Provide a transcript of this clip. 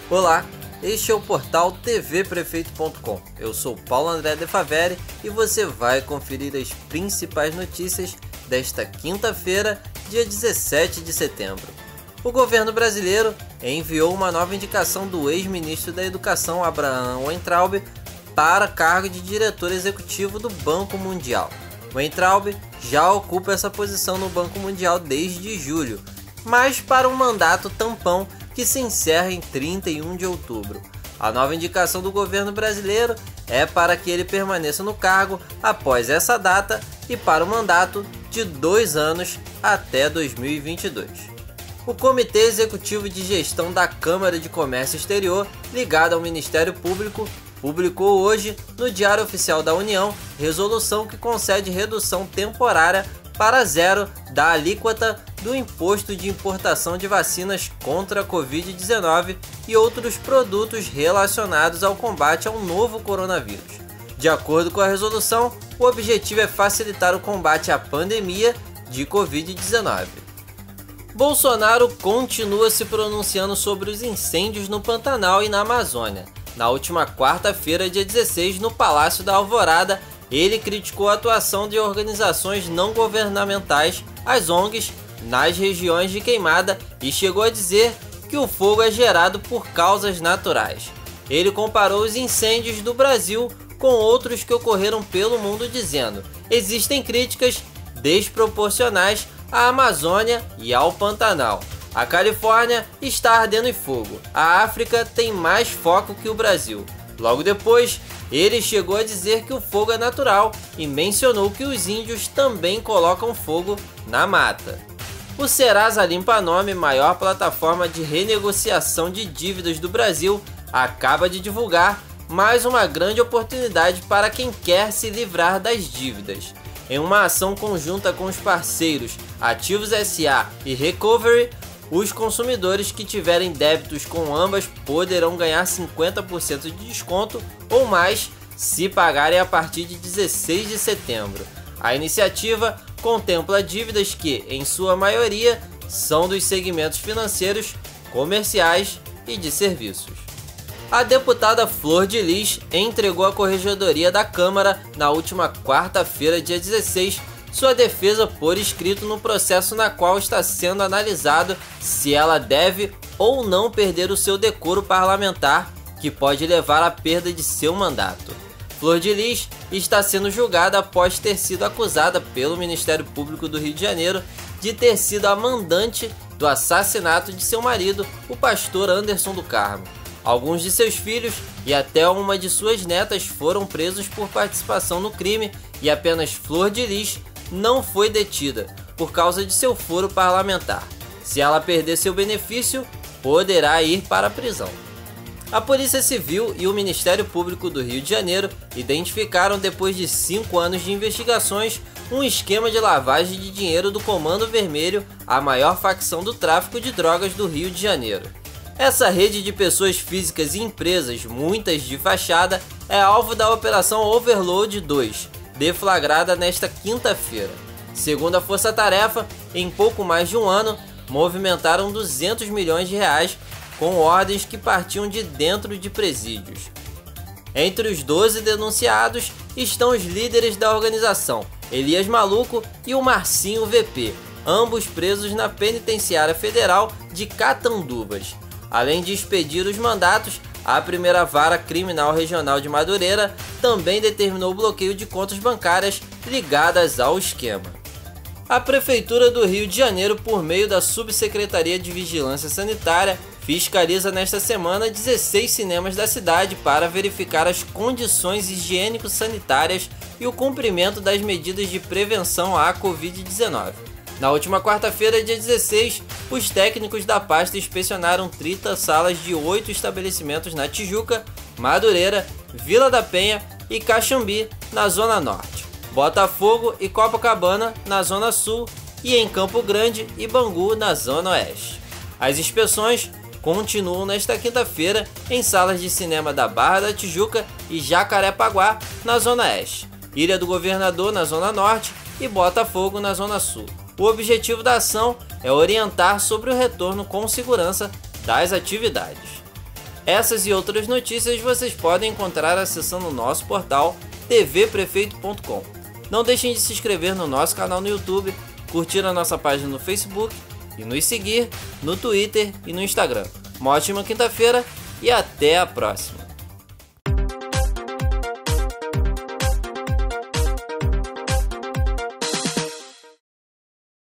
Olá, este é o portal tvprefeito.com. Eu sou Paulo André de Faveri e você vai conferir as principais notícias desta quinta-feira, dia 17 de setembro. O governo brasileiro enviou uma nova indicação do ex-ministro da Educação, Abraham Weintraub, para cargo de diretor executivo do Banco Mundial. Weintraub já ocupa essa posição no Banco Mundial desde julho, mas para um mandato tampão que se encerra em 31 de outubro. A nova indicação do governo brasileiro é para que ele permaneça no cargo após essa data e para um mandato de 2 anos até 2022. O Comitê Executivo de Gestão da Câmara de Comércio Exterior, ligado ao Ministério Público, publicou hoje no Diário Oficial da União resolução que concede redução temporária para zero da alíquota do Imposto de Importação de Vacinas contra a Covid-19 e outros produtos relacionados ao combate ao novo coronavírus. De acordo com a resolução, o objetivo é facilitar o combate à pandemia de Covid-19. Bolsonaro continua se pronunciando sobre os incêndios no Pantanal e na Amazônia. Na última quarta-feira, dia 16, no Palácio da Alvorada, ele criticou a atuação de organizações não governamentais, as ONGs, nas regiões de queimada e chegou a dizer que o fogo é gerado por causas naturais. Ele comparou os incêndios do Brasil com outros que ocorreram pelo mundo, dizendo: existem críticas desproporcionais à Amazônia e ao Pantanal. A Califórnia está ardendo em fogo. A África tem mais foco que o Brasil. Logo depois, ele chegou a dizer que o fogo é natural e mencionou que os índios também colocam fogo na mata. O Serasa Limpa Nome, maior plataforma de renegociação de dívidas do Brasil, acaba de divulgar mais uma grande oportunidade para quem quer se livrar das dívidas. Em uma ação conjunta com os parceiros Ativos SA e Recovery, os consumidores que tiverem débitos com ambas poderão ganhar 50% de desconto ou mais se pagarem a partir de 16 de setembro. A iniciativa contempla dívidas que, em sua maioria, são dos segmentos financeiros, comerciais e de serviços. A deputada Flor de Lis entregou à Corregedoria da Câmara, na última quarta-feira, dia 16, sua defesa por escrito no processo na qual está sendo analisado se ela deve ou não perder o seu decoro parlamentar, que pode levar à perda de seu mandato. Flor de Lis está sendo julgada após ter sido acusada pelo Ministério Público do Rio de Janeiro de ter sido a mandante do assassinato de seu marido, o pastor Anderson do Carmo. Alguns de seus filhos e até uma de suas netas foram presos por participação no crime e apenas Flor de Lis não foi detida por causa de seu foro parlamentar. Se ela perder seu benefício, poderá ir para a prisão. A Polícia Civil e o Ministério Público do Rio de Janeiro identificaram, depois de 5 anos de investigações, um esquema de lavagem de dinheiro do Comando Vermelho, a maior facção do tráfico de drogas do Rio de Janeiro. Essa rede de pessoas físicas e empresas, muitas de fachada, é alvo da Operação Overload 2, deflagrada nesta quinta-feira. Segundo a Força Tarefa, em pouco mais de um ano, movimentaram 200 milhões de reais com ordens que partiam de dentro de presídios. Entre os 12 denunciados estão os líderes da organização, Elias Maluco e o Marcinho VP, ambos presos na Penitenciária Federal de Catanduvas. Além de expedir os mandatos, a primeira vara criminal regional de Madureira também determinou o bloqueio de contas bancárias ligadas ao esquema. A Prefeitura do Rio de Janeiro, por meio da Subsecretaria de Vigilância Sanitária, fiscaliza nesta semana 16 cinemas da cidade para verificar as condições higiênico-sanitárias e o cumprimento das medidas de prevenção à Covid-19. Na última quarta-feira, dia 16, os técnicos da pasta inspecionaram 30 salas de 8 estabelecimentos na Tijuca, Madureira, Vila da Penha e Caxambi, na Zona Norte, Botafogo e Copacabana, na Zona Sul, e em Campo Grande e Bangu, na Zona Oeste. As inspeções continuam nesta quinta-feira em salas de cinema da Barra da Tijuca e Jacarepaguá, na Zona Oeste, Ilha do Governador, na Zona Norte, e Botafogo, na Zona Sul. O objetivo da ação é orientar sobre o retorno com segurança das atividades. Essas e outras notícias vocês podem encontrar acessando o nosso portal tvprefeito.com. Não deixem de se inscrever no nosso canal no YouTube, curtir a nossa página no Facebook e nos seguir no Twitter e no Instagram. Uma ótima quinta-feira e até a próxima!